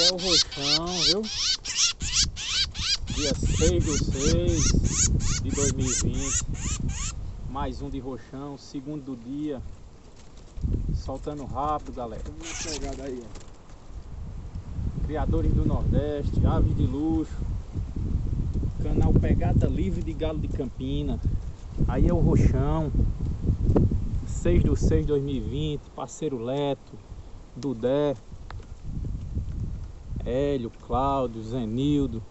é o roxão, viu? Dia 6/6/2020. Mais um de roxão, segundo do dia. Soltando rápido, galera. Vamos na pegada aí, ó. Criadores do Nordeste, aves de luxo. Canal Pegada Livre de Galo de Campina. Aí é o roxão. 6/6/2020. Parceiro Leto, Dudé, Hélio, Cláudio, Zenildo.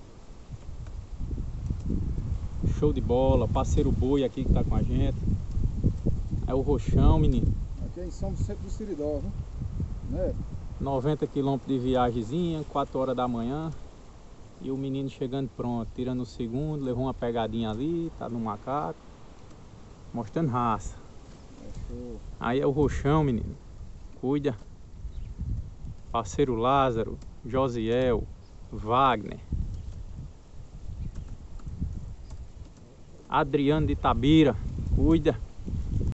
Show de bola. Parceiro Boi aqui que tá com a gente. É o roxão, menino. Aqui é em São Vicente do Siridó, viu? Né? 90 km de viagemzinha, 4 horas da manhã. E o menino chegando pronto, tirando o segundo, levou uma pegadinha ali, tá no macaco. Mostrando raça. Show. Aí é o roxão, menino. Cuida. Parceiro Lázaro, Josiel, Wagner, Adriano de Itabira. Cuida.